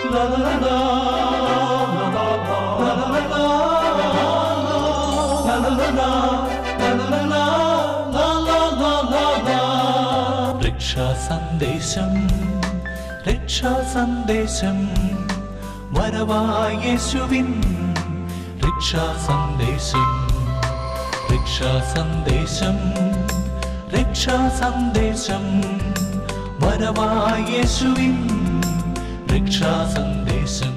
രക്ഷാസന്ദേശം രക്ഷാസന്ദേശം വരവായ യേശുവിൻ രക്ഷാസന്ദേശം രക്ഷാസന്ദേശം രക്ഷാസന്ദേശം വരവായ യേശുവിൻ രക്ഷാസന്ദേശം.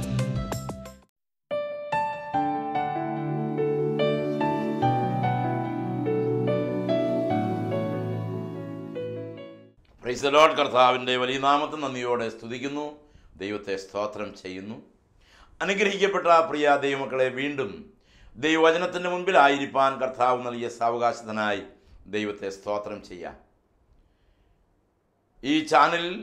Praise the Lord. കർത്താവിൻ്റെ വലിയ നാമത്തിൽ നന്ദിയോടെ സ്തുതിക്കുന്നു, ദൈവത്തെ സ്തോത്രം ചെയ്യുന്നു. അനുഗ്രഹിക്കപ്പെട്ട പ്രിയ ദൈവമക്കളെ, വീണ്ടും ദൈവവചനത്തിൻ്റെ മുൻപിലായിരിക്കാൻ കർത്താവ് നൽകിയ സാവകാശത്തിനായി ദൈവത്തെ സ്തോത്രം ചെയ്യാം. ഈ ചാനലിൽ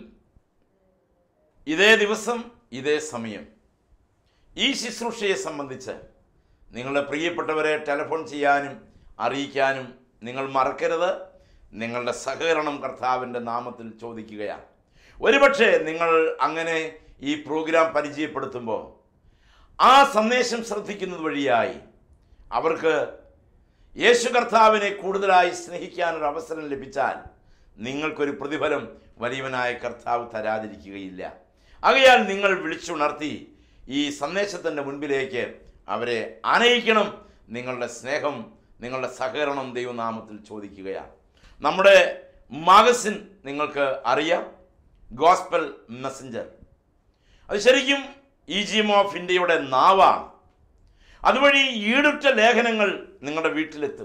ഇതേ ദിവസം ഇതേ സമയം ഈ ശുശ്രൂഷയെ സംബന്ധിച്ച് നിങ്ങളുടെ പ്രിയപ്പെട്ടവരെ ടെലിഫോൺ ചെയ്യാനും അറിയിക്കാനും നിങ്ങൾ മറക്കരുത്. നിങ്ങളുടെ സഹകരണം കർത്താവിൻ്റെ നാമത്തിൽ ചോദിക്കുകയാണ്. ഒരുപക്ഷെ നിങ്ങൾ അങ്ങനെ ഈ പ്രോഗ്രാം പരിചയപ്പെടുത്തുമ്പോൾ ആ സന്ദേശം ശ്രദ്ധിക്കുന്നത് വഴിയായി അവർക്ക് യേശു കർത്താവിനെ കൂടുതലായി സ്നേഹിക്കാനൊരു അവസരം ലഭിച്ചാൽ നിങ്ങൾക്കൊരു പ്രതിഫലം വലിയവനായ കർത്താവ് തരാതിരിക്കുകയില്ല. ആകയാൽ നിങ്ങൾ വിളിച്ചുണർത്തി ഈ സന്ദേശത്തിൻ്റെ മുൻപിലേക്ക് അവരെ ആനയിക്കണം. നിങ്ങളുടെ സ്നേഹം, നിങ്ങളുടെ സഹകരണം ദൈവനാമത്തിൽ ചോദിക്കുകയാണ്. നമ്മുടെ മാഗസിൻ നിങ്ങൾക്ക് അറിയാം, ഗോസ്പൽ മെസ്സഞ്ചർ. അത് ശരിക്കും ഈജിയം ഓഫ് ഇന്ത്യയുടെ നാവാണ്. അതുവഴി ഈടുറ്റ ലേഖനങ്ങൾ നിങ്ങളുടെ വീട്ടിലെത്തും.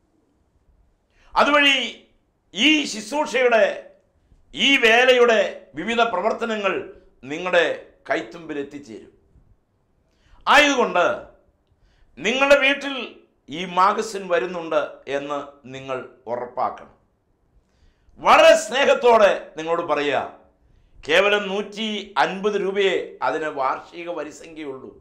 അതുവഴി ഈ ശുശ്രൂഷയുടെ, ഈ വേലയുടെ വിവിധ പ്രവർത്തനങ്ങൾ നിങ്ങളുടെ കൈത്തുമ്പിൽ എത്തിച്ചേരും. ആയതുകൊണ്ട് നിങ്ങളുടെ വീട്ടിൽ ഈ മാഗസിൻ വരുന്നുണ്ട് എന്ന് നിങ്ങൾ ഉറപ്പാക്കണം. വളരെ സ്നേഹത്തോടെ നിങ്ങളോട് പറയുക, കേവലം 150 രൂപയെ അതിന് വാർഷിക വരിസംഖ്യയുള്ളൂ.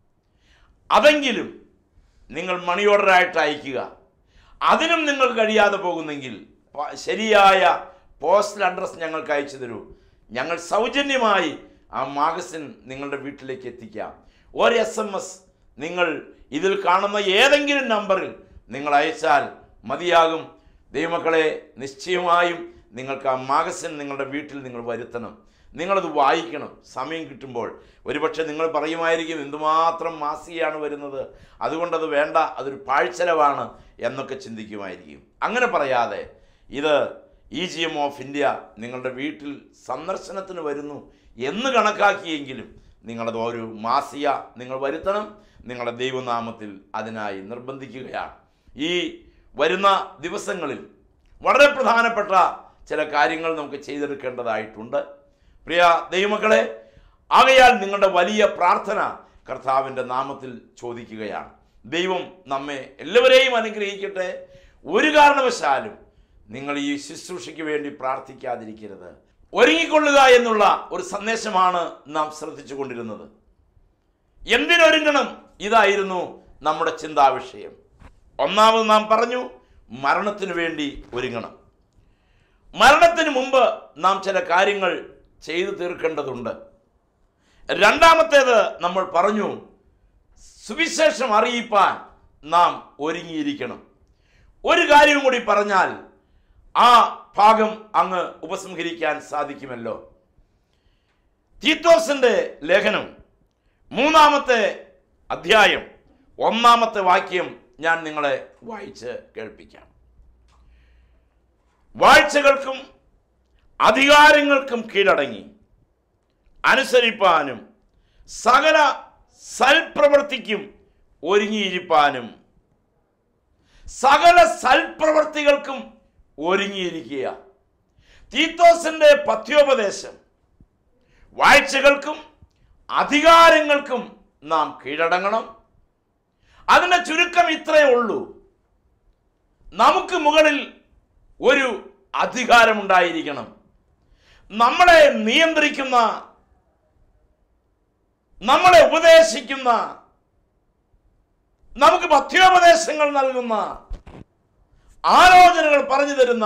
അതെങ്കിലും നിങ്ങൾ മണി ഓർഡറായിട്ട് അയക്കുക. അതിനും നിങ്ങൾ കഴിയാതെ പോകുന്നെങ്കിൽ ശരിയായ പോസ്റ്റൽ അഡ്രസ്സ് ഞങ്ങൾക്ക് അയച്ചു തരൂ. ഞങ്ങൾ സൗജന്യമായി ആ മാഗസിൻ നിങ്ങളുടെ വീട്ടിലേക്ക് എത്തിക്കാം. ഒരു SMS നിങ്ങൾ ഇതിൽ കാണുന്ന ഏതെങ്കിലും നമ്പറിൽ നിങ്ങൾ അയച്ചാൽ മതിയാകും. ദൈവമക്കളെ, നിശ്ചയമായും നിങ്ങൾക്ക് ആ മാഗസിൻ നിങ്ങളുടെ വീട്ടിൽ നിങ്ങൾ വരുത്തണം. നിങ്ങളത് വായിക്കണം സമയം കിട്ടുമ്പോൾ. ഒരുപക്ഷെ നിങ്ങൾ പറയുമായിരിക്കും, എന്തുമാത്രം മാസികയാണ് വരുന്നത്, അതുകൊണ്ടത് വേണ്ട, അതൊരു പാഴ്ചെലവാണ് എന്നൊക്കെ ചിന്തിക്കുമായിരിക്കും. അങ്ങനെ പറയാതെ, ഇത് ഈജിയം ഓഫ് ഇന്ത്യ നിങ്ങളുടെ വീട്ടിൽ സന്ദർശനത്തിന് വരുന്നു എന്ന് കണക്കാക്കിയെങ്കിലും നിങ്ങളത് ഒരു മാസിക നിങ്ങൾ വരുത്തണം. നിങ്ങളുടെ ദൈവനാമത്തിൽ അതിനായി നിർബന്ധിക്കുകയാണ്. ഈ വരുന്ന ദിവസങ്ങളിൽ വളരെ പ്രധാനപ്പെട്ട ചില കാര്യങ്ങൾ നമുക്ക് ചെയ്തെടുക്കേണ്ടതായിട്ടുണ്ട് പ്രിയ ദൈവമക്കളെ. ആകയാൽ നിങ്ങളുടെ വലിയ പ്രാർത്ഥന കർത്താവിൻ്റെ നാമത്തിൽ ചോദിക്കുകയാണ്. ദൈവം നമ്മെ എല്ലാവരെയും അനുഗ്രഹിക്കട്ടെ. ഒരു കാരണവശാലും നിങ്ങൾ ഈ ശുശ്രൂഷയ്ക്ക് വേണ്ടി പ്രാർത്ഥിക്കാതിരിക്കരുത്. ഒരുങ്ങിക്കൊള്ളുക എന്നുള്ള ഒരു സന്ദേശമാണ് നാം ശ്രദ്ധിച്ചു കൊണ്ടിരുന്നത്. എന്തിനൊരുങ്ങണം, ഇതായിരുന്നു നമ്മുടെ ചിന്താവിഷയം. ഒന്നാമത് നാം പറഞ്ഞു, മരണത്തിന് വേണ്ടി ഒരുങ്ങണം. മരണത്തിന് മുമ്പ് നാം ചില കാര്യങ്ങൾ ചെയ്തു തീർക്കേണ്ടതുണ്ട്. രണ്ടാമത്തേത് നമ്മൾ പറഞ്ഞു, സുവിശേഷം അറിയിപ്പാൻ നാം ഒരുങ്ങിയിരിക്കണം. ഒരു കാര്യം കൂടി പറഞ്ഞാൽ ആ ഭാഗം അങ്ങ് ഉപസംഹരിക്കാൻ സാധിക്കുമല്ലോ. തീത്തോസിന്റെ ലേഖനം 3-ാമത്തെ അധ്യായം 1-ാമത്തെ വാക്യം ഞാൻ നിങ്ങളെ വായിച്ച് കേൾപ്പിക്കാം. വാഴ്ചകൾക്കും അധികാരങ്ങൾക്കും കീഴടങ്ങി അനുസരിപ്പാനും സകല സൽപ്രവൃത്തിക്കും ഒരുങ്ങിയിരിപ്പാനും. സകല സൽപ്രവൃത്തികൾക്കും ഒരുങ്ങിയിരിക്കുക. തീത്തോസിന്റെ പഥ്യോപദേശം, വാഴ്ചകൾക്കും അധികാരങ്ങൾക്കും നാം കീഴടങ്ങണം. അതിൻ്റെ ചുരുക്കം ഇത്രയേ ഉള്ളൂ. നമുക്ക് മുകളിൽ ഒരു അധികാരമുണ്ടായിരിക്കണം. നമ്മളെ നിയന്ത്രിക്കുന്ന, നമ്മളെ ഉപദേശിക്കുന്ന, നമുക്ക് പഥ്യോപദേശങ്ങൾ നൽകുന്ന, ആലോചനകൾ പറഞ്ഞു തരുന്ന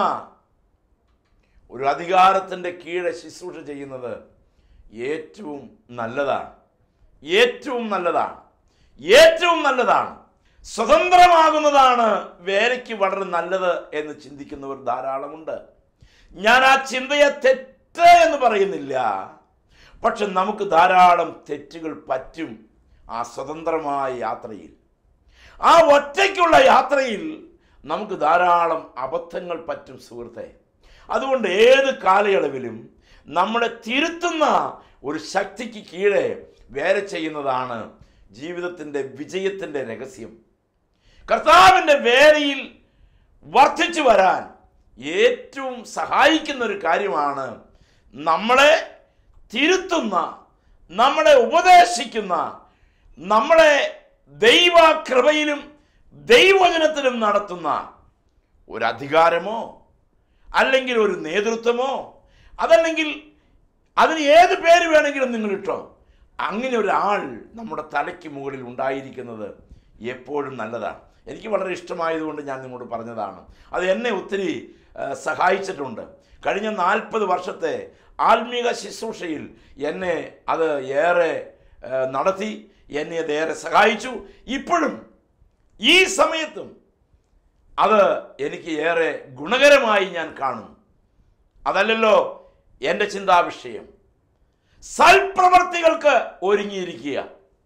ഒരു അധികാരത്തിൻ്റെ കീഴെ ശുശ്രൂഷ ചെയ്യുന്നത് ഏറ്റവും നല്ലതാണ്. ഏറ്റവും നല്ലതാണ്, ഏറ്റവും നല്ലതാണ്, സ്വതന്ത്രമാകുന്നതാണ് വേലയ്ക്ക് വളരെ നല്ലത് എന്ന് ചിന്തിക്കുന്നവർ ധാരാളമുണ്ട്. ഞാൻ ആ ചിന്തയെ തെറ്റ് എന്ന് പറയുന്നില്ല, പക്ഷെ നമുക്ക് ധാരാളം തെറ്റുകൾ പറ്റും ആ സ്വതന്ത്രമായ യാത്രയിൽ. ആ ഒറ്റയ്ക്കുള്ള യാത്രയിൽ നമുക്ക് ധാരാളം അബദ്ധങ്ങൾ പറ്റും സുഹൃത്തെ. അതുകൊണ്ട് ഏത് കാലയളവിലും നമ്മളെ തിരുത്തുന്ന ഒരു ശക്തിക്ക് കീഴെ വേല ചെയ്യുന്നതാണ് ജീവിതത്തിൻ്റെ വിജയത്തിൻ്റെ രഹസ്യം. കർത്താവിൻ്റെ വേലയിൽ വർദ്ധിച്ചു വരാൻ ഏറ്റവും സഹായിക്കുന്ന ഒരു കാര്യമാണ് നമ്മളെ തിരുത്തുന്ന, നമ്മളെ ഉപദേശിക്കുന്ന, നമ്മളെ ദൈവകൃപയിലും ദൈവവചനത്തിലും നടത്തുന്ന ഒരു അധികാരമോ അല്ലെങ്കിൽ ഒരു നേതൃത്വമോ, അതല്ലെങ്കിൽ അതിന് ഏത് പേര് വേണമെങ്കിലും നിങ്ങളിട്ടോ, അങ്ങനെ ഒരാൾ നമ്മുടെ തലയ്ക്ക് മുകളിൽ ഉണ്ടായിരിക്കുന്നത് എപ്പോഴും നല്ലതാണ്. എനിക്ക് വളരെ ഇഷ്ടമായതുകൊണ്ട് ഞാൻ നിങ്ങളോട് പറഞ്ഞതാണ്. അത് എന്നെ ഒത്തിരി സഹായിച്ചിട്ടുണ്ട്. കഴിഞ്ഞ 40 വർഷത്തെ ആത്മീക ശുശ്രൂഷയിൽ എന്നെ അത് ഏറെ നടത്തി, എന്നെ അത് ഏറെ സഹായിച്ചു. ഇപ്പോഴും ഈ സമയത്തും അത് എനിക്ക് ഏറെ ഗുണകരമായി ഞാൻ കാണുന്നു. അതല്ലല്ലോ എൻ്റെ ചിന്താവിഷയം. സൽപ്രവർത്തികൾക്ക് ഒരുങ്ങിയിരിക്കുക.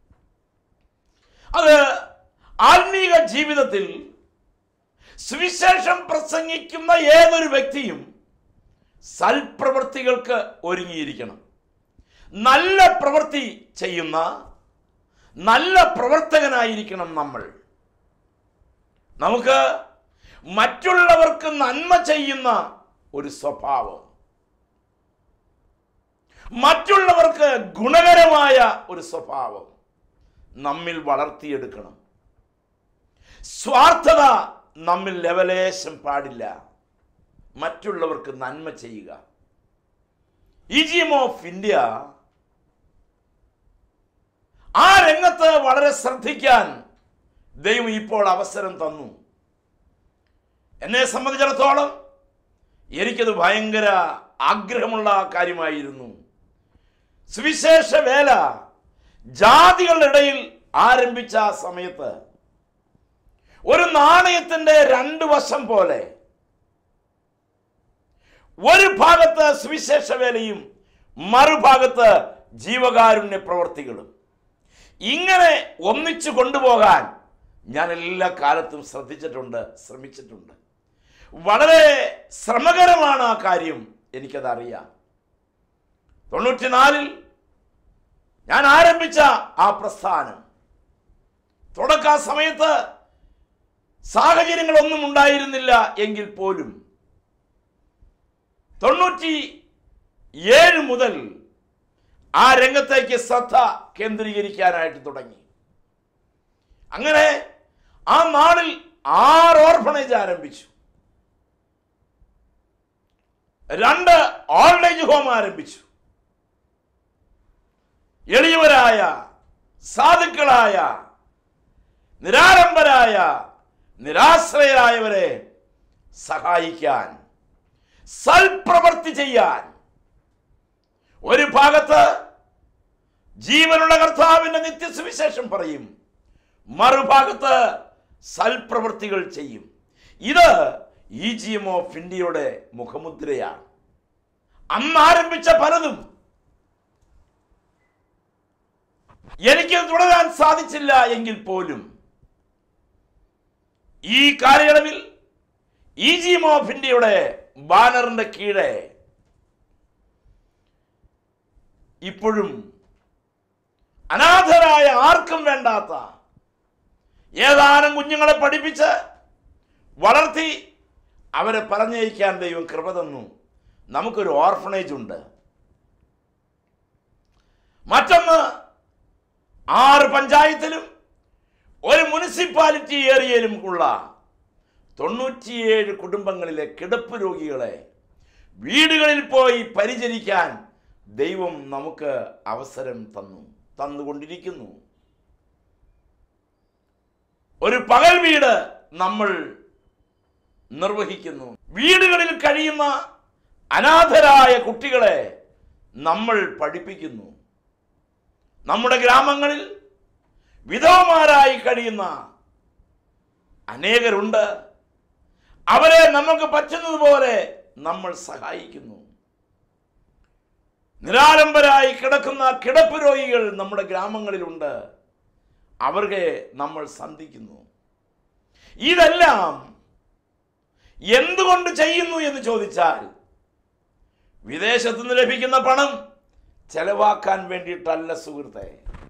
അത് ആത്മീക ജീവിതത്തിൽ സുവിശേഷം പ്രസംഗിക്കുന്ന ഏതൊരു വ്യക്തിയും സൽപ്രവർത്തികൾക്ക് ഒരുങ്ങിയിരിക്കണം. നല്ല പ്രവൃത്തി ചെയ്യുന്ന നല്ല പ്രവർത്തകനായിരിക്കണം നമ്മൾ. നമുക്ക് മറ്റുള്ളവർക്ക് നന്മ ചെയ്യുന്ന ഒരു സ്വഭാവം, മറ്റുള്ളവർക്ക് ഗുണകരമായ ഒരു സ്വഭാവം നമ്മിൽ വളർത്തിയെടുക്കണം. സ്വാർത്ഥത നമ്മിൽ ലവലേശം പാടില്ല. മറ്റുള്ളവർക്ക് നന്മ ചെയ്യുക. ഈജിയം ഓഫ് ഇന്ത്യ ആ രംഗത്ത് വളരെ ശ്രദ്ധിക്കാൻ ദൈവം ഇപ്പോൾ അവസരം തന്നു. എന്നെ സംബന്ധിച്ചിടത്തോളം എനിക്കത് ഭയങ്കര ആഗ്രഹമുള്ള കാര്യമായിരുന്നു. സുവിശേഷ വേല ജാതികളുടെ ഇടയിൽ ആരംഭിച്ച ആ സമയത്ത് ഒരു നാണയത്തിൻ്റെ 2 വശം പോലെ, ഒരു ഭാഗത്ത് സുവിശേഷ വേലയും മറുഭാഗത്ത് ജീവകാരുണ്യ പ്രവർത്തികളും, ഇങ്ങനെ ഒന്നിച്ചു കൊണ്ടുപോകാൻ ഞാൻ എല്ലാ കാലത്തും ശ്രമിച്ചിട്ടുണ്ട്. വളരെ ശ്രമകരമാണ് ആ കാര്യം, എനിക്കതറിയാം. 94 ഞാൻ ആരംഭിച്ച ആ പ്രസ്ഥാനം, തുടക്ക സമയത്ത് സാഹചര്യങ്ങളൊന്നും ഉണ്ടായിരുന്നില്ല എങ്കിൽ പോലും 97 മുതൽ ആ രംഗത്തേക്ക് ശ്രദ്ധ കേന്ദ്രീകരിക്കാനായിട്ട് തുടങ്ങി. അങ്ങനെ ആ നാളിൽ 6 ഓർഫണേജ് ആരംഭിച്ചു, 2 ഓൾഡ് ഏജ് ഹോം ആരംഭിച്ചു. എളിയവരായ, സാധുക്കളായ, നിരാലംബരായ, നിരാശ്രയരായവരെ സഹായിക്കാൻ, സൽപ്രവൃത്തി ചെയ്യാൻ, ഒരു ഭാഗത്ത് ജീവനുള്ള കർത്താവിന്റെ നിത്യസുവിശേഷം പറയും, മറുഭാഗത്ത് സൽപ്രവൃത്തികൾ ചെയ്യും. ഇത് ഈജിയം ഓഫ് ഇന്ത്യയുടെ മുഖമുദ്രയാണ്. അന്ന് ആരംഭിച്ച പലതും എനിക്ക് തുടരാൻ സാധിച്ചില്ല എങ്കിൽ പോലും ഈ കാലയളവിൽ ഈജിയം ഓഫ് ഇന്ത്യയുടെ ബാനറിന്റെ കീഴെ ഇപ്പോഴും അനാഥരായ, ആർക്കും വേണ്ടാത്ത ഏതാനും കുഞ്ഞുങ്ങളെ പഠിപ്പിച്ച് വളർത്തി അവരെ പറഞ്ഞയക്കാൻ ദൈവം കൃപ തന്നു. നമുക്കൊരു ഓർഫണേജ് ഉണ്ട്. മറ്റൊന്ന് 6 പഞ്ചായത്തിലും ഒരു മുനിസിപ്പാലിറ്റി ഏരിയയിലും ഉള്ള 97 കുടുംബങ്ങളിലെ കിടപ്പ് രോഗികളെ വീടുകളിൽ പോയി പരിചരിക്കാൻ ദൈവം നമുക്ക് അവസരം തന്നുകൊണ്ടിരിക്കുന്നു. ഒരു പകൽ വീട് നമ്മൾ നിർവഹിക്കുന്നു. വീടുകളിൽ കഴിയുന്ന അനാഥരായ കുട്ടികളെ നമ്മൾ പഠിപ്പിക്കുന്നു. നമ്മുടെ ഗ്രാമങ്ങളിൽ വിധവമാരായി കഴിയുന്ന അനേകരുണ്ട്. അവരെ നമുക്ക് പറ്റുന്നതുപോലെ നമ്മൾ സഹായിക്കുന്നു. നിരാലംബരായി കിടക്കുന്ന കിടപ്പ് രോഗികൾ നമ്മുടെ ഗ്രാമങ്ങളിലുണ്ട്. അവരെ നമ്മൾ സന്ധിക്കുന്നു. ഇതെല്ലാം എന്തുകൊണ്ട് ചെയ്യുന്നു എന്ന് ചോദിച്ചാൽ, വിദേശത്തു നിന്ന് ലഭിക്കുന്ന പണം ചെലവാക്കാൻ വേണ്ടിയിട്ടല്ല സുഹൃത്തെ.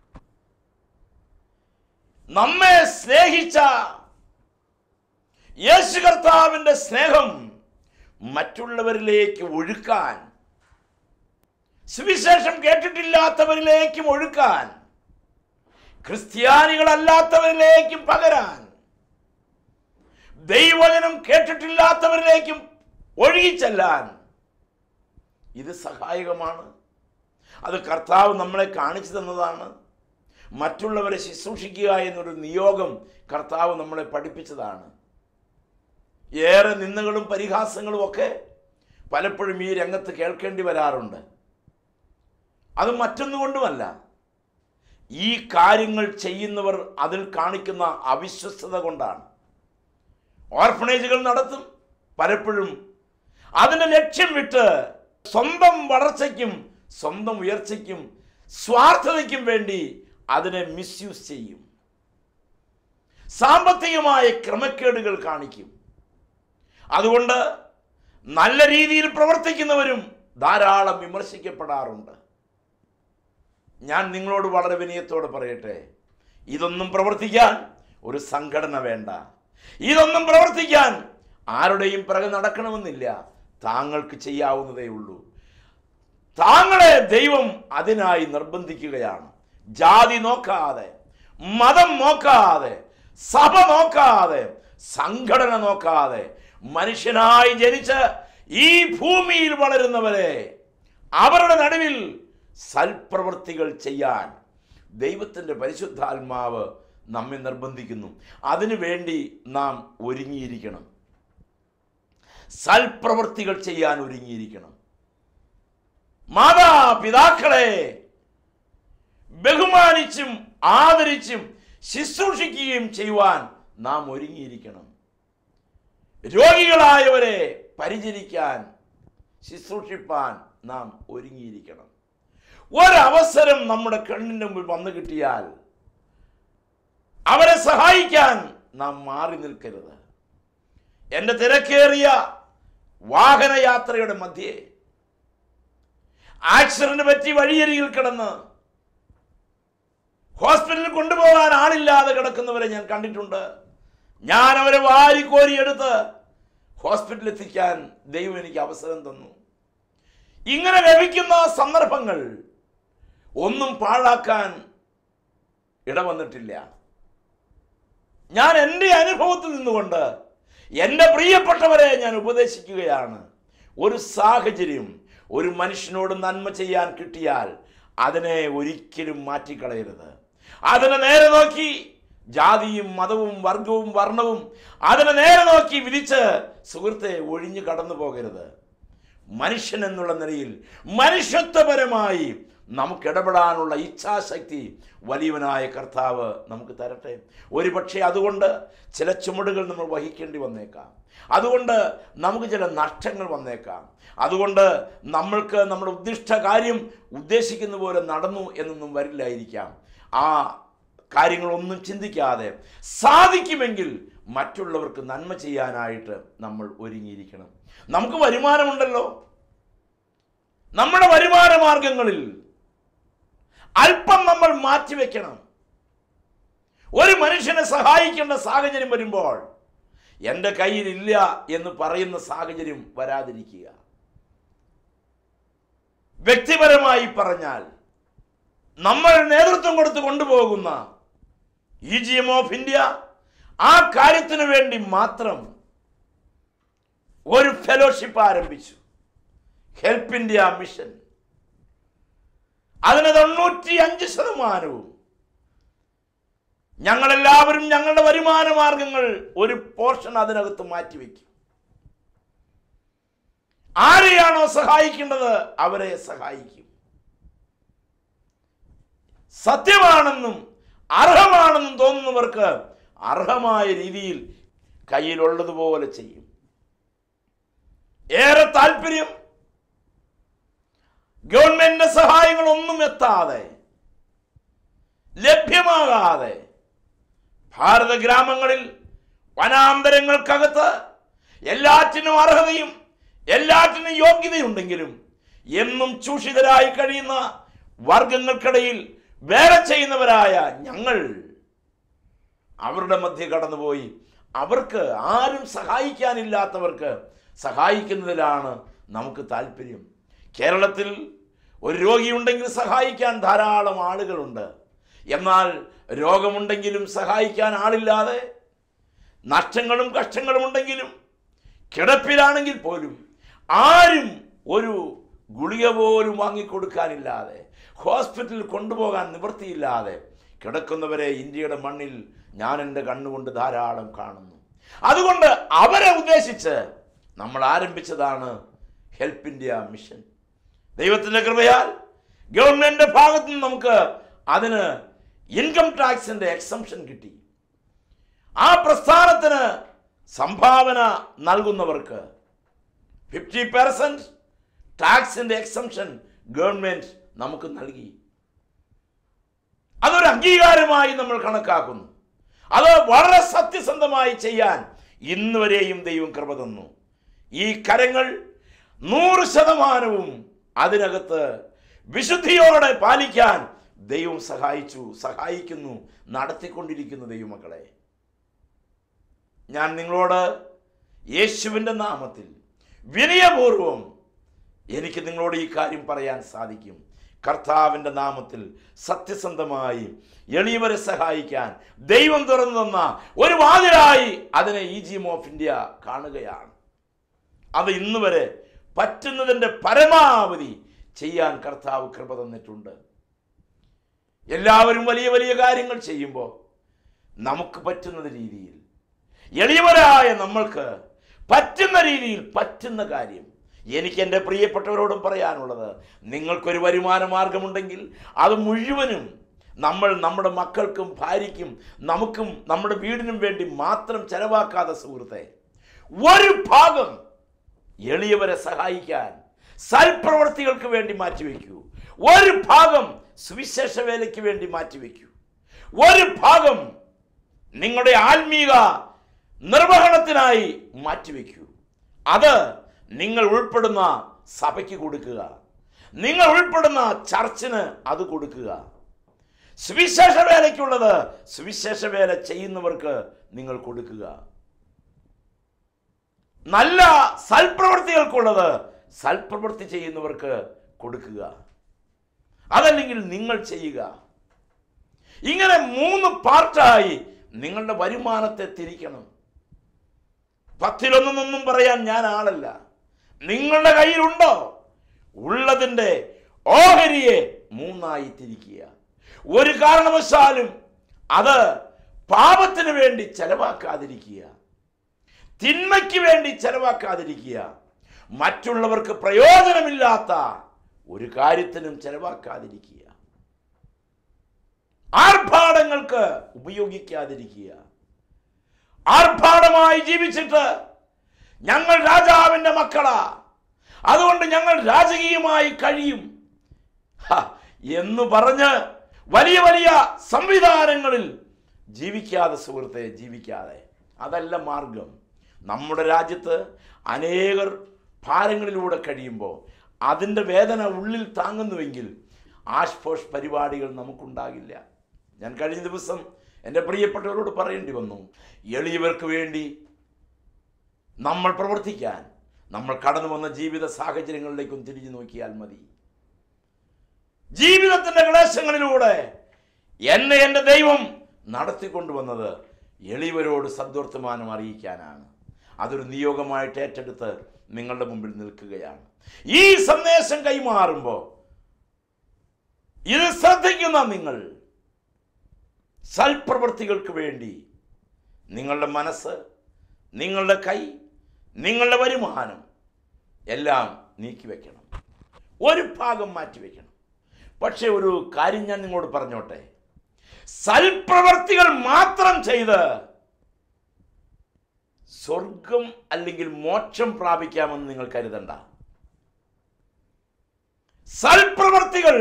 നമ്മെ സ്നേഹിച്ച യേശു കർത്താവിൻ്റെ സ്നേഹം മറ്റുള്ളവരിലേക്ക് ഒഴുക്കാൻ, സുവിശേഷം കേട്ടിട്ടില്ലാത്തവരിലേക്കും ഒഴുക്കാൻ, ക്രിസ്ത്യാനികളല്ലാത്തവരിലേക്കും പകരാൻ, ദൈവവചനം കേട്ടിട്ടില്ലാത്തവരിലേക്കും ഒഴുകിച്ചെല്ലാൻ ഇത് സഹായകമാണ്. അത് കർത്താവ് നമ്മളെ കാണിച്ചു തന്നതാണ്. മറ്റുള്ളവരെ ശുശ്രൂഷിക്കുക എന്നൊരു നിയോഗം കർത്താവ് നമ്മളെ പഠിപ്പിച്ചതാണ്. ഏറെ നിന്ദകളും പരിഹാസങ്ങളും ഒക്കെ പലപ്പോഴും ഈ രംഗത്ത് കേൾക്കേണ്ടി വരാറുണ്ട്. അത് മറ്റൊന്നുകൊണ്ടുമല്ല, ഈ കാര്യങ്ങൾ ചെയ്യുന്നവർ അതിൽ കാണിക്കുന്ന അവിശ്വസ്തത കൊണ്ടാണ്. ഓർഫനേജുകൾ നടത്തും. പലപ്പോഴും അതിൻ്റെ ലക്ഷ്യം വിട്ട് സ്വന്തം വളർച്ചയ്ക്കും സ്വന്തം ഉയർച്ചയ്ക്കും സ്വാർത്ഥതയ്ക്കും വേണ്ടി അതിനെ മിസ്യൂസ് ചെയ്യും. സാമ്പത്തികമായ ക്രമക്കേടുകൾ കാണിക്കും. അതുകൊണ്ട് നല്ല രീതിയിൽ പ്രവർത്തിക്കുന്നവരും ധാരാളം വിമർശിക്കപ്പെടാറുണ്ട്. ഞാൻ നിങ്ങളോട് വളരെ വിനയത്തോടെ പറയട്ടെ, ഇതൊന്നും പ്രവർത്തിക്കാൻ ഒരു സംഘടന വേണ്ട. ഇതൊന്നും പ്രവർത്തിക്കാൻ ആരുടെയും പിറകെ നടക്കണമെന്നില്ല. താങ്കൾക്ക് ചെയ്യാവുന്നതേ ഉള്ളൂ. താങ്കളെ ദൈവം അതിനായി നിർബന്ധിക്കുകയാണ്. ജാതി നോക്കാതെ, മതം നോക്കാതെ, സഭ നോക്കാതെ, സംഘടന നോക്കാതെ, മനുഷ്യനായി ജനിച്ച് ഈ ഭൂമിയിൽ വളരുന്നവരെ അവരുടെ നടുവിൽ സൽപ്രവൃത്തികൾ ചെയ്യാൻ ദൈവത്തിൻ്റെ പരിശുദ്ധാത്മാവ് നമ്മെ നിർബന്ധിക്കുന്നു. അതിനുവേണ്ടി നാം ഒരുങ്ങിയിരിക്കണം. സൽപ്രവൃത്തികൾ ചെയ്യാൻ ഒരുങ്ങിയിരിക്കണം. മാതാപിതാക്കളെ ബഹുമാനിച്ചും ആദരിച്ചും ശുശ്രൂഷിക്കുകയും ചെയ്യുവാൻ നാം ഒരുങ്ങിയിരിക്കണം. രോഗികളായവരെ പരിചരിക്കാൻ, ശുശ്രൂഷിപ്പാൻ നാം ഒരുങ്ങിയിരിക്കണം. ഒരവസരം നമ്മുടെ കണ്ണിൻ്റെ മുമ്പിൽ വന്നു കിട്ടിയാൽ അവരെ സഹായിക്കാൻ നാം മാറി നിൽക്കരുത്. എൻ്റെ തിരക്കേറിയ വാഹനയാത്രയുടെ മധ്യേ ആക്സിഡന്റ് പറ്റി വഴിയരികിൽ കിടന്ന് ഹോസ്പിറ്റലിൽ കൊണ്ടുപോകാൻ ആളില്ലാതെ കിടക്കുന്നവരെ ഞാൻ കണ്ടിട്ടുണ്ട്. ഞാൻ അവരെ വാരിക്കോരിയെടുത്ത് ഹോസ്പിറ്റലിൽ എത്തിക്കാൻ ദൈവം എനിക്ക് അവസരം തന്നു. ഇങ്ങനെ ലഭിക്കുന്ന സന്ദർഭങ്ങൾ ഒന്നും പാഴാക്കാൻ ഇടവന്നിട്ടില്ല. ഞാൻ എൻ്റെ അനുഭവത്തിൽ നിന്നുകൊണ്ട് എൻ്റെ പ്രിയപ്പെട്ടവരെ ഞാൻ ഉപദേശിക്കുകയാണ്. ഒരു സാഹചര്യം ഒരു മനുഷ്യനോട് നന്മ ചെയ്യാൻ കിട്ടിയാൽ അതിനെ ഒരിക്കലും മാറ്റിക്കളയരുത്. അതിനെ നേരെ നോക്കി ജാതിയും മതവും വർഗവും വർണ്ണവും അതിനെ നേരെ നോക്കി വിധിച്ച് സുഹൃത്തെ ഒഴിഞ്ഞു കടന്നു പോകരുത്. മനുഷ്യൻ എന്നുള്ള നിലയിൽ മനുഷ്യത്വപരമായി നമുക്ക് ഇടപെടാനുള്ള ഇച്ഛാശക്തി വലിയവനായ കർത്താവ് നമുക്ക് തരട്ടെ. ഒരുപക്ഷെ അതുകൊണ്ട് ചില ചുമടുകൾ നമ്മൾ വഹിക്കേണ്ടി വന്നേക്കാം. അതുകൊണ്ട് നമുക്ക് ചില നഷ്ടങ്ങൾ വന്നേക്കാം. അതുകൊണ്ട് നമ്മൾക്ക് നമ്മുടെ ഉദ്ദിഷ്ട കാര്യം ഉദ്ദേശിക്കുന്ന പോലെ നടന്നു എന്നൊന്നും വരില്ലായിരിക്കാം. ആ കാര്യങ്ങളൊന്നും ചിന്തിക്കാതെ സാധിക്കുമെങ്കിൽ മറ്റുള്ളവർക്ക് നന്മ ചെയ്യാനായിട്ട് നമ്മൾ ഒരുങ്ങിയിരിക്കണം. നമുക്ക് വരുമാനമുണ്ടല്ലോ. നമ്മുടെ വരുമാന മാർഗങ്ങളിൽ അല്പം നമ്മൾ മാറ്റിവെക്കണം. ഒരു മനുഷ്യനെ സഹായിക്കേണ്ട സാഹചര്യം വരുമ്പോൾ എൻ്റെ കയ്യിലില്ല എന്ന് പറയുന്ന സാഹചര്യം വരാതിരിക്കുക. വ്യക്തിപരമായി പറഞ്ഞാൽ നമ്മൾ നേതൃത്വം കൊടുത്ത് കൊണ്ടുപോകുന്ന EGM ഓഫ് ഇന്ത്യ ആ കാര്യത്തിനു വേണ്ടി മാത്രം ഒരു ഫെലോഷിപ്പ് ആരംഭിച്ചു, ഹെൽപ്പ് ഇന്ത്യ മിഷൻ. അതിന് 95% ഞങ്ങളെല്ലാവരും ഞങ്ങളുടെ വരുമാന മാർഗങ്ങൾ ഒരു പോർഷൻ അതിനകത്ത് മാറ്റിവെക്കും. ആരെയാണോ സഹായിക്കേണ്ടത് അവരെ സഹായിക്കും. സത്യമാണെന്നും അർഹമാണെന്നും തോന്നുന്നവർക്ക് അർഹമായ രീതിയിൽ കയ്യിലുള്ളതുപോലെ ചെയ്യും. ഏറെ താല്പര്യം ഗവൺമെന്റിന്റെ സഹായങ്ങളൊന്നും എത്താതെ, ലഭ്യമാകാതെ ഭാരത ഗ്രാമങ്ങളിൽ വനാന്തരങ്ങൾക്കകത്ത് എല്ലാറ്റിനും അർഹതയും എല്ലാറ്റിനും യോഗ്യതയുണ്ടെങ്കിലും എന്നും ചൂഷിതരായി കഴിയുന്ന വർഗങ്ങൾക്കിടയിൽ വേല ചെയ്യുന്നവരായ ഞങ്ങൾ അവരുടെ മധ്യ കടന്നുപോയി അവർക്ക് ആരും സഹായിക്കാനില്ലാത്തവർക്ക് സഹായിക്കുന്നതിലാണ് നമുക്ക് താല്പര്യം. കേരളത്തിൽ ഒരു രോഗിയുണ്ടെങ്കിൽ സഹായിക്കാൻ ധാരാളം ആളുകളുണ്ട്. എന്നാൽ രോഗമുണ്ടെങ്കിലും സഹായിക്കാൻ ആളില്ലാതെ, നഷ്ടങ്ങളും കഷ്ടങ്ങളും ഉണ്ടെങ്കിലും കിടപ്പിലാണെങ്കിൽ പോലും ആരും ഒരു ഗുളിക പോലും വാങ്ങിക്കൊടുക്കാനില്ലാതെ, ഹോസ്പിറ്റലിൽ കൊണ്ടുപോകാൻ നിവൃത്തിയില്ലാതെ കിടക്കുന്നവരെ ഇന്ത്യയുടെ മണ്ണിൽ ഞാൻ എൻ്റെ കണ്ണുകൊണ്ട് ധാരാളം കാണുന്നു. അതുകൊണ്ട് അവരെ ഉദ്ദേശിച്ച് നമ്മൾ ആരംഭിച്ചതാണ് ഹെൽപ്പ് ഇന്ത്യ മിഷൻ. ദൈവത്തിൻ്റെ കൃപയാൽ ഗവൺമെന്റിന്റെ ഭാഗത്ത് നിന്ന് നമുക്ക് അതിന് ഇൻകം ടാക്സിന്റെ എക്സംഷൻ കിട്ടി. ആ പ്രസ്ഥാനത്തിന് സംഭാവന നൽകുന്നവർക്ക് 50% ടാക്സിന്റെ എക്സംഷൻ ഗവൺമെന്റ് നമുക്ക് നൽകി. അതൊരു അംഗീകാരമായി നമ്മൾ കണക്കാക്കുന്നു. അത് വളരെ സത്യസന്ധമായി ചെയ്യാൻ ഇന്ന് വരെയും ദൈവം കൃപ തന്നു. ഈ കരങ്ങൾ 100% അതിനകത്ത് വിശുദ്ധിയോടെ പാലിക്കാൻ ദൈവം സഹായിക്കുന്നു, നടത്തിക്കൊണ്ടിരിക്കുന്നു. ദൈവമക്കളെ, ഞാൻ നിങ്ങളോട് യേശുവിൻ്റെ നാമത്തിൽ വിനയപൂർവം എനിക്ക് നിങ്ങളോട് ഈ കാര്യം പറയാൻ സാധിക്കും. കർത്താവിൻ്റെ നാമത്തിൽ സത്യസന്ധമായി എളിയവരെ സഹായിക്കാൻ ദൈവം തുറന്നു തന്ന ഒരു വാതിലായി അതിനെ ഈജിയം ഓഫ് ഇന്ത്യ കാണുകയാണ്. അത് ഇന്ന് വരെ പറ്റുന്നതിൻ്റെ പരമാവധി ചെയ്യാൻ കർത്താവ് കൃപ തന്നിട്ടുണ്ട്. എല്ലാവരും വലിയ വലിയ കാര്യങ്ങൾ ചെയ്യുമ്പോൾ നമുക്ക് പറ്റുന്ന രീതിയിൽ, എളിയവരായ നമ്മൾക്ക് പറ്റുന്ന രീതിയിൽ പറ്റുന്ന കാര്യം. എനിക്ക് എൻ്റെ പ്രിയപ്പെട്ടവരോടും പറയാനുള്ളത്, നിങ്ങൾക്കൊരു വരുമാന മാർഗമുണ്ടെങ്കിൽ അത് മുഴുവനും നമ്മൾ നമ്മുടെ മക്കൾക്കും ഭാര്യയ്ക്കും നമുക്കും നമ്മുടെ വീടിനും വേണ്ടി മാത്രം ചെലവാക്കാതെ സുഹൃത്തെ, ഒരു ഭാഗം എളിയവരെ സഹായിക്കാൻ സൽപ്രവർത്തികൾക്ക് വേണ്ടി മാറ്റിവെക്കൂ. ഒരു ഭാഗം സുവിശേഷ വേലയ്ക്ക് വേണ്ടി മാറ്റിവെക്കൂ. ഒരു ഭാഗം നിങ്ങളുടെ ആത്മീക നിർവഹണത്തിനായി മാറ്റിവെക്കൂ. അത് നിങ്ങൾ ഉൾപ്പെടുന്ന സഭയ്ക്ക് കൊടുക്കുക, നിങ്ങൾ ഉൾപ്പെടുന്ന ചർച്ചിന് അത് കൊടുക്കുക. സുവിശേഷ വേലയ്ക്കുള്ളത് സുവിശേഷ വേല ചെയ്യുന്നവർക്ക് നിങ്ങൾ കൊടുക്കുക. നല്ല സൽപ്രവൃത്തികൾക്കുള്ളത് സൽപ്രവൃത്തി ചെയ്യുന്നവർക്ക് കൊടുക്കുക. അതല്ലെങ്കിൽ നിങ്ങൾ ചെയ്യുക. ഇങ്ങനെ 3 പാർട്ടായി നിങ്ങളുടെ വരുമാനത്തെ തിരിക്കണം. 10-1 പറയാൻ ഞാൻ ആളല്ല. നിങ്ങളുടെ കയ്യിലുണ്ടോ? ഉള്ളതിൻ്റെ ഓഹരിയെ 3ആയി തിരിക്കുക. ഒരു കാരണവശാലും അത് പാപത്തിന് വേണ്ടി ചെലവാക്കാതിരിക്കുക, തിന്മയ്ക്ക് വേണ്ടി ചെലവാക്കാതിരിക്കുക, മറ്റുള്ളവർക്ക് പ്രയോജനമില്ലാത്ത ഒരു കാര്യത്തിനും ചെലവാക്കാതിരിക്കുക, ആർഭാടങ്ങൾക്ക് ഉപയോഗിക്കാതിരിക്കുക. ആർഭാടമായി ജീവിച്ചിട്ട് ഞങ്ങൾ രാജാവിൻ്റെ മക്കളാ, അതുകൊണ്ട് ഞങ്ങൾ രാജകീയമായി കഴിയും എന്ന് പറഞ്ഞ് വലിയ വലിയ സംവിധാനങ്ങളിൽ ജീവിക്കാതെ സുഹൃത്തെ, ജീവിക്കാതെ. അതല്ല മാർഗം. നമ്മുടെ രാജ്യത്ത് അനേകർ ഭാരങ്ങളിലൂടെ കഴിയുമ്പോൾ അതിൻ്റെ വേദന ഉള്ളിൽ താങ്ങുന്നുവെങ്കിൽ ആഷ്പോഷ് പരിപാടികൾ നമുക്കുണ്ടാകില്ല. ഞാൻ കഴിഞ്ഞ ദിവസം എൻ്റെ പ്രിയപ്പെട്ടവരോട് പറയേണ്ടി വന്നു, എളിയവർക്ക് വേണ്ടി നമ്മൾ പ്രവർത്തിക്കാൻ നമ്മൾ കടന്നു വന്ന ജീവിത സാഹചര്യങ്ങളിലേക്കും തിരിഞ്ഞു നോക്കിയാൽ മതി. ജീവിതത്തിൻ്റെ ക്ലേശങ്ങളിലൂടെ എന്നെ എൻ്റെ ദൈവം നടത്തിക്കൊണ്ടുവന്നത് എളിയവരോട് സദ്വർത്തമാനം അറിയിക്കാനാണ്. അതൊരു നിയോഗമായിട്ട് ഏറ്റെടുത്ത് നിങ്ങളുടെ മുമ്പിൽ നിൽക്കുകയാണ്. ഈ സന്ദേശം കൈമാറുമ്പോൾ ഇത് ശ്രദ്ധിക്കുന്ന നിങ്ങൾ സൽപ്രവൃത്തികൾക്ക് വേണ്ടി നിങ്ങളുടെ മനസ്സ്, നിങ്ങളുടെ കൈ, നിങ്ങളുടെ വരുമാനം എല്ലാം നീക്കിവെക്കണം. ഒരു ഭാഗം മാറ്റിവെക്കണം. പക്ഷെ ഒരു കാര്യം ഞാൻ നിങ്ങളോട് പറഞ്ഞോട്ടെ, സൽപ്രവർത്തികൾ മാത്രം ചെയ്ത് സ്വർഗം അല്ലെങ്കിൽ മോക്ഷം പ്രാപിക്കാമെന്ന് നിങ്ങൾ കരുതണ്ട. സൽപ്രവർത്തികൾ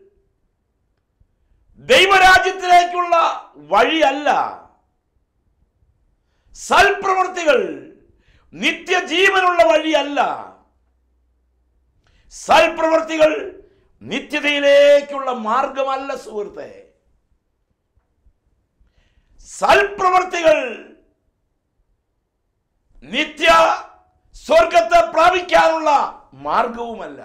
ദൈവരാജ്യത്തിലേക്കുള്ള വഴിയല്ല. സൽപ്രവർത്തികൾ നിത്യജീവനുള്ള വഴിയല്ല. സൽപ്രവർത്തികൾ നിത്യതയിലേക്കുള്ള മാർഗമല്ല സുഹൃത്തെ. സൽപ്രവർത്തികൾ നിത്യ സ്വർഗത്തെ പ്രാപിക്കാനുള്ള മാർഗവുമല്ല,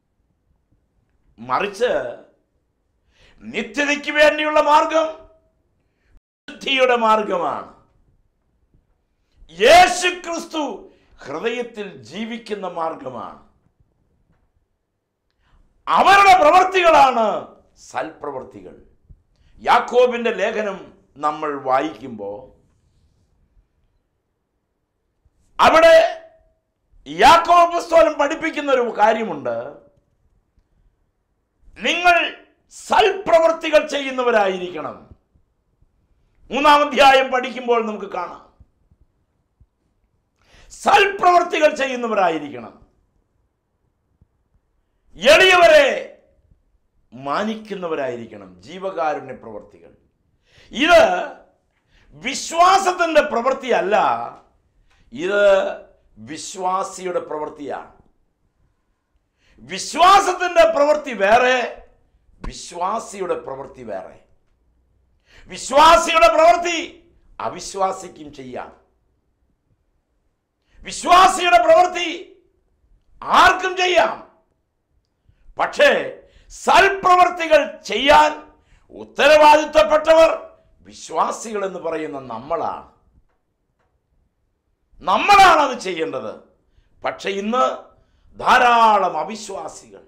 മറിച്ച് നിത്യതയ്ക്ക് വേണ്ടിയുള്ള മാർഗം ബുദ്ധിയുടെ മാർഗമാണ്. യേശുക്രിസ്തു ഹൃദയത്തിൽ ജീവിക്കുന്ന മാർഗമാണ്. അവരുടെ പ്രവർത്തികളാണ് സൽപ്രവർത്തികൾ. യാക്കോബിന്റെ ലേഖനം നമ്മൾ വായിക്കുമ്പോൾ അവിടെ യാക്കോബ് അപ്പോസ്തലൻ പഠിപ്പിക്കുന്ന ഒരു കാര്യമുണ്ട്. നിങ്ങൾ സൽപ്രവർത്തികൾ ചെയ്യുന്നവരായിരിക്കണം. 3-ാം അധ്യായം പഠിക്കുമ്പോൾ നമുക്ക് കാണാം, സൽപ്രവർത്തികൾ ചെയ്യുന്നവരായിരിക്കണം. എളിയവരെ മാനിക്കുന്നവരായിരിക്കണം. ജീവകാരുണ്യ പ്രവർത്തികൾ. ഇത് വിശ്വാസത്തിന്റെ പ്രവൃത്തിയല്ല, ഇത് വിശ്വാസിയുടെ പ്രവൃത്തിയാണ്. വിശ്വാസത്തിന്റെ പ്രവൃത്തി വേറെ, വിശ്വാസിയുടെ പ്രവൃത്തി വേറെ. വിശ്വാസിയുടെ പ്രവൃത്തി അവിശ്വാസിക്കും ചെയ്യാം. വിശ്വാസിയുടെ പ്രവൃത്തി ആർക്കും ചെയ്യാം. പക്ഷേ സൽപ്രവർത്തികൾ ചെയ്യാൻ ഉത്തരവാദിത്തപ്പെട്ടവർ വിശ്വാസികൾ എന്ന് പറയുന്ന നമ്മളാണ് അത് ചെയ്യേണ്ടത്. പക്ഷെ ഇന്ന് ധാരാളം അവിശ്വാസികൾ,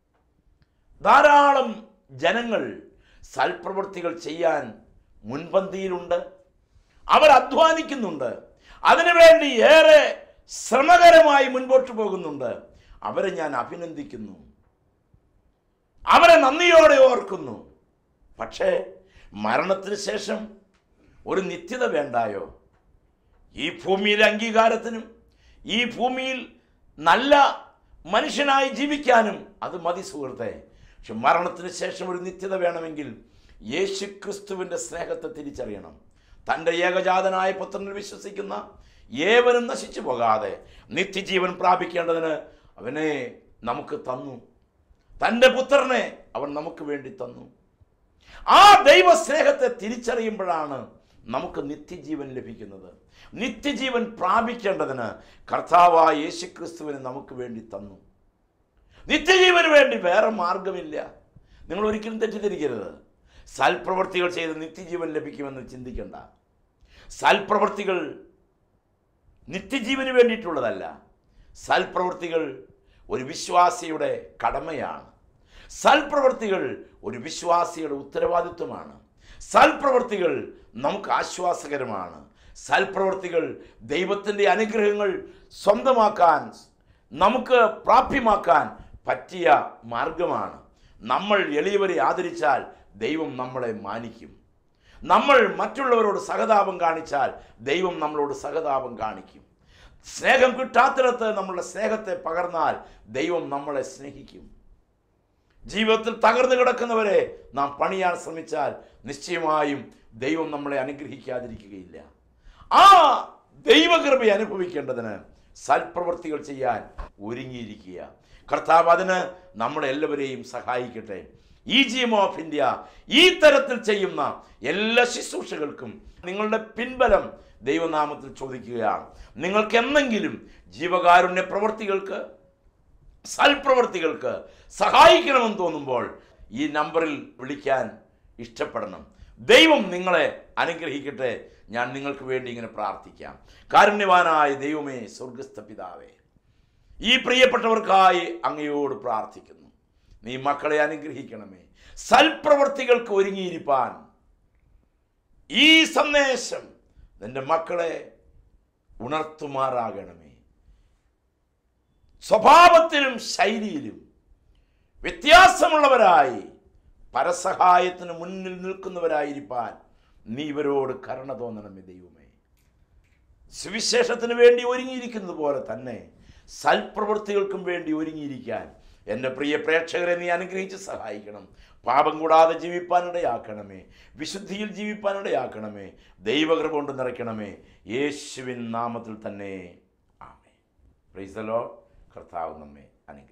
ധാരാളം ജനങ്ങൾ സൽപ്രവൃത്തികൾ ചെയ്യാൻ മുൻപന്തിയിലുണ്ട്. അവർ അധ്വാനിക്കുന്നുണ്ട്, അതിനുവേണ്ടി ഏറെ ശ്രമകരമായി മുൻപോട്ട് പോകുന്നുണ്ട്. അവരെ ഞാൻ അഭിനന്ദിക്കുന്നു, അവരെ നന്ദിയോടെ ഓർക്കുന്നു. പക്ഷേ മരണത്തിന് ശേഷം ഒരു നിത്യത വേണ്ടായോ? ഈ ഭൂമിയിലെ അംഗീകാരത്തിനും ഈ ഭൂമിയിൽ നല്ല മനുഷ്യനായി ജീവിക്കാനും അത് മതി സുഹൃത്തെ. പക്ഷെ മരണത്തിന് ശേഷം ഒരു നിത്യത വേണമെങ്കിൽ യേശുക്രിസ്തുവിൻ്റെ സ്നേഹത്തെ തിരിച്ചറിയണം. തൻ്റെ ഏകജാതനായ പുത്രനിൽ വിശ്വസിക്കുന്ന ഏവരും നശിച്ചു പോകാതെ നിത്യജീവൻ പ്രാപിക്കേണ്ടതിന് അവനെ നമുക്ക് തന്നു. തൻ്റെ പുത്രനെ അവൻ നമുക്ക് വേണ്ടി തന്നു. ആ ദൈവ സ്നേഹത്തെ തിരിച്ചറിയുമ്പോഴാണ് നമുക്ക് നിത്യജീവൻ ലഭിക്കുന്നത്. നിത്യജീവൻ പ്രാപിക്കേണ്ടതിന് കർത്താവായ യേശുക്രിസ്തുവിനെ നമുക്ക് വേണ്ടി തന്നു. നിത്യജീവന് വേണ്ടി വേറെ മാർഗമില്ല. നിങ്ങൾ ഒരിക്കലും തെറ്റിദ്ധരിക്കരുത്. സൽപ്രവൃത്തികൾ ചെയ്ത് നിത്യജീവൻ ലഭിക്കുമെന്ന് ചിന്തിക്കേണ്ട. സൽപ്രവൃത്തികൾ നിത്യജീവന് വേണ്ടിയിട്ടുള്ളതല്ല. സൽപ്രവൃത്തികൾ ഒരു വിശ്വാസിയുടെ കടമയാണ്. സൽപ്രവൃത്തികൾ ഒരു വിശ്വാസിയുടെ ഉത്തരവാദിത്വമാണ്. സൽപ്രവൃത്തികൾ നമുക്ക് ആശ്വാസകരമാണ്. സൽപ്രവൃത്തികൾ ദൈവത്തിൻ്റെ അനുഗ്രഹങ്ങൾ സ്വന്തമാക്കാൻ, നമുക്ക് പ്രാപ്യമാക്കാൻ പറ്റിയ മാർഗമാണ്. നമ്മൾ എളിയവരെ ആദരിച്ചാൽ ദൈവം നമ്മളെ മാനിക്കും. നമ്മൾ മറ്റുള്ളവരോട് സഹതാപം കാണിച്ചാൽ ദൈവം നമ്മളോട് സഹതാപം കാണിക്കും. സ്നേഹം കിട്ടാത്തിടത്ത് നമ്മളുടെ സ്നേഹത്തെ പകർന്നാൽ ദൈവം നമ്മളെ സ്നേഹിക്കും. ജീവിതത്തിൽ തകർന്നു കിടക്കുന്നവരെ നാം പണിയാൻ ശ്രമിച്ചാൽ നിശ്ചയമായും ദൈവം നമ്മളെ അനുഗ്രഹിക്കാതിരിക്കുകയില്ല. ആ ദൈവകൃപ അനുഭവിക്കേണ്ടതിന് സൽപ്രവൃത്തികൾ ചെയ്യാൻ ഒരുങ്ങിയിരിക്കുക. കർത്താവ് അതിന് നമ്മളെല്ലാവരെയും സഹായിക്കട്ടെ. ഈ GM ഓഫ് ഇന്ത്യ ഈ തരത്തിൽ ചെയ്യുന്ന എല്ലാ ശുശ്രൂഷകൾക്കും നിങ്ങളുടെ പിൻബലം ദൈവനാമത്തിൽ ചോദിക്കുകയാണ്. നിങ്ങൾക്ക് എന്തെങ്കിലും ജീവകാരുണ്യ പ്രവൃത്തികൾക്ക്, സൽപ്രവൃത്തികൾക്ക് സഹായിക്കണമെന്ന് തോന്നുമ്പോൾ ഈ നമ്പറിൽ വിളിക്കാൻ ഇഷ്ടപ്പെടണം. ദൈവം നിങ്ങളെ അനുഗ്രഹിക്കട്ടെ. ഞാൻ നിങ്ങൾക്ക് വേണ്ടി ഇങ്ങനെ പ്രാർത്ഥിക്കാം. കാരുണ്യവാനായ ദൈവമേ, സ്വർഗസ്ഥ പിതാവേ, ഈ പ്രിയപ്പെട്ടവർക്കായി അങ്ങയോട് പ്രാർത്ഥിക്കുന്നു. നീ മക്കളെ അനുഗ്രഹിക്കണമേ. സൽപ്രവൃത്തികൾക്ക് ഒരുങ്ങിയിരിപ്പാൻ ഈ സന്ദേശം നിന്റെ മക്കളെ ഉണർത്തുമാറാകണമേ. സ്വഭാവത്തിലും ശൈലിയിലും വ്യത്യാസമുള്ളവരായി പരസഹായത്തിന് മുന്നിൽ നിൽക്കുന്നവരായിരിക്കാൻ നീ ഇവരോട് കരുണ തോന്നണമേ ദൈവമേ. സുവിശേഷത്തിന് വേണ്ടി ഒരുങ്ങിയിരിക്കുന്നത് പോലെ തന്നെ സൽപ്രവൃത്തികൾക്കും വേണ്ടി ഒരുങ്ങിയിരിക്കാൻ എൻ്റെ പ്രിയ പ്രേക്ഷകരെ നീ അനുഗ്രഹിച്ച് സഹായിക്കണം. പാപം കൂടാതെ ജീവിപ്പാനിടയാക്കണമേ, വിശുദ്ധിയിൽ ജീവിപ്പാനിടയാക്കണമേ, ദൈവകൃപ കൊണ്ട് നിറയ്ക്കണമേ. യേശുവിൻ നാമത്തിൽ തന്നെ ആമേൻ. Praise the Lord. കർത്താവ് നമ്മെ അനുഗ്രഹിക്കട്ടെ.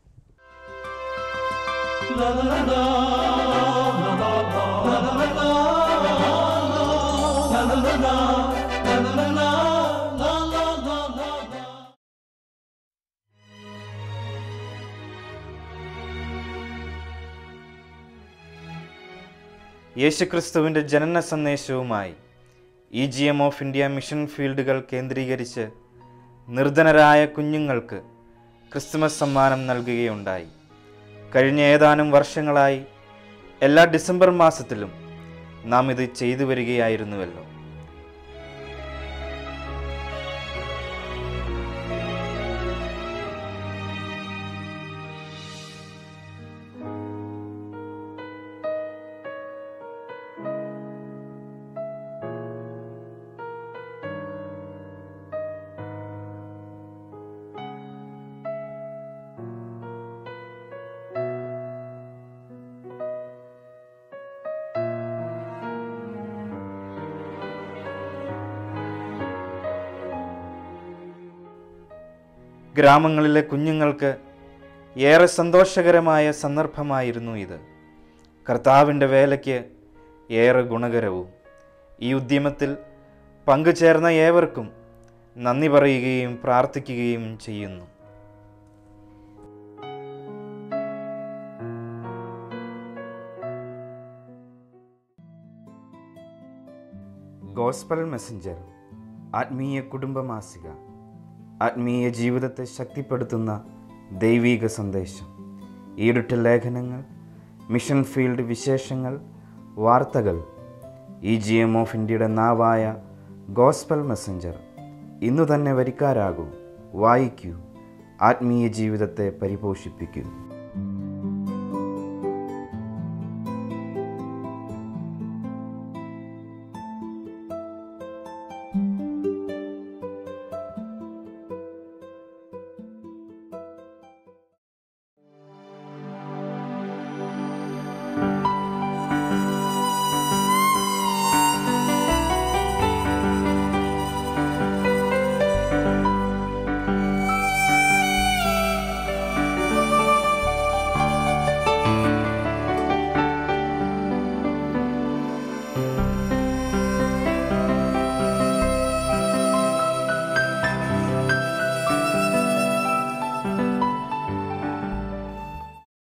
യേശുക്രിസ്തുവിൻ്റെ ജനന സന്ദേശവുമായി EGM ഓഫ് ഇന്ത്യ മിഷൻ ഫീൽഡുകൾ കേന്ദ്രീകരിച്ച് നിർധനരായ കുഞ്ഞുങ്ങൾക്ക് ക്രിസ്തുമസ് സമ്മാനം നൽകുകയുണ്ടായി. കഴിഞ്ഞ ഏതാനും വർഷങ്ങളായി എല്ലാ ഡിസംബർ മാസത്തിലും നാം ഇത് ചെയ്തു വരികയായിരുന്നുവല്ലോ. ഗ്രാമങ്ങളിലെ കുഞ്ഞുങ്ങൾക്ക് ഏറെ സന്തോഷകരമായ സന്ദർഭമായിരുന്നു ഇത്. കർത്താവിൻ്റെ വേലയ്ക്ക് ഏറെ ഗുണകരവും. ഈ ഉദ്യമത്തിൽ പങ്കുചേർന്ന ഏവർക്കും നന്ദി പറയുകയും പ്രാർത്ഥിക്കുകയും ചെയ്യുന്നു. ഗോസ്പൽ മെസ്സഞ്ചർ ആത്മീയ കുടുംബമാസിക, ആത്മീയ ജീവിതത്തെ ശക്തിപ്പെടുത്തുന്ന ദൈവീക സന്ദേശം, ഈടുറ്റ ലേഖനങ്ങൾ, മിഷൻ ഫീൽഡ് വിശേഷങ്ങൾ, വാർത്തകൾ. EGM ഓഫ് ഇന്ത്യയുടെ നാവായ ഗോസ്പൽ മെസ്സഞ്ചർ ഇന്നു തന്നെ വരിക്കാരാകൂ, വായിക്കൂ, ആത്മീയ ജീവിതത്തെ പരിപോഷിപ്പിക്കൂ.